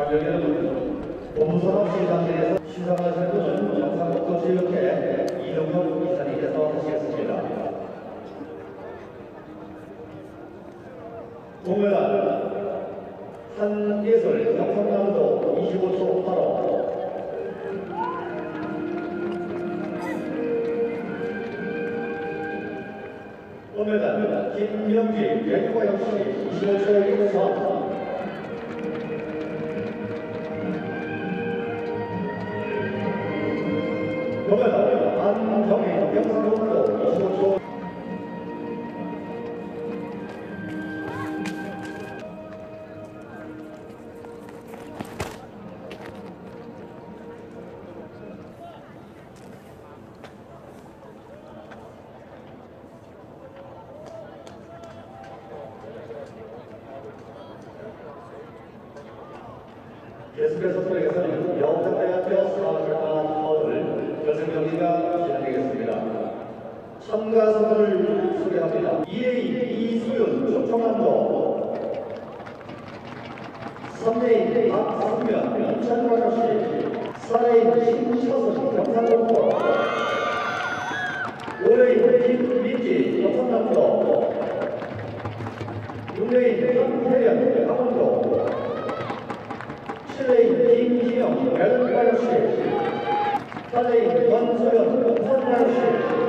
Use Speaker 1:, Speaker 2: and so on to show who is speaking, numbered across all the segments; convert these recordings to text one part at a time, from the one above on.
Speaker 1: 여기는 보부산업시장에서 시상하실 분은 경상북도지역회 이동현 이사님께서 하시겠습니다. 동메달 한예솔 경상남도 25초 8호 금메달 김명지 외국어역시 25초 14 금메달 안정희 경상북도 25초 계속해서 소리에서는 영탁대학교 사학을 결승 경기가 진행되겠습니다. 참가선수를 소개합니다. 2레인 이수윤 충청남도, 3레인 박성면 인천광역시, 4레인 신서순 경상북도, 5레인 김민지 경상남도, 6레인 한태현 강원도, 7레인 김기영 대전광역시, 8레인 권소연 부산광역시.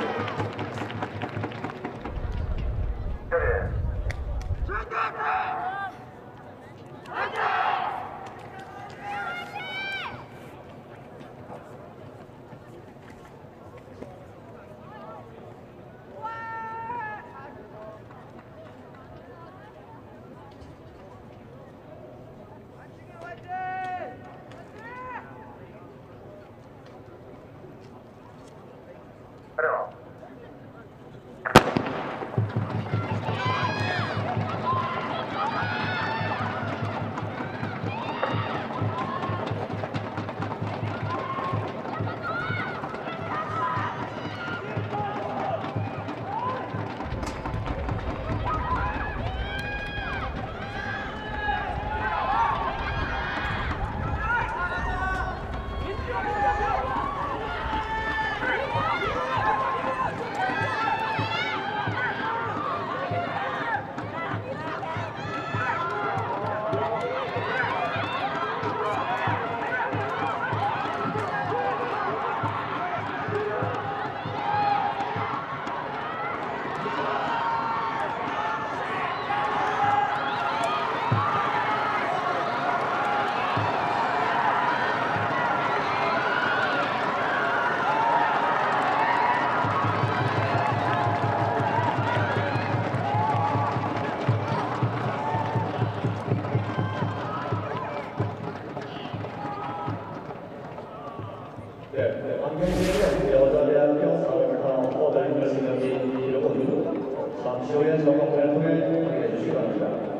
Speaker 1: 안경시는 여자대학교 사업과 허들 결승경기 이루고 잠시 후에 정확 발표를 확인해 주시기 바랍니다.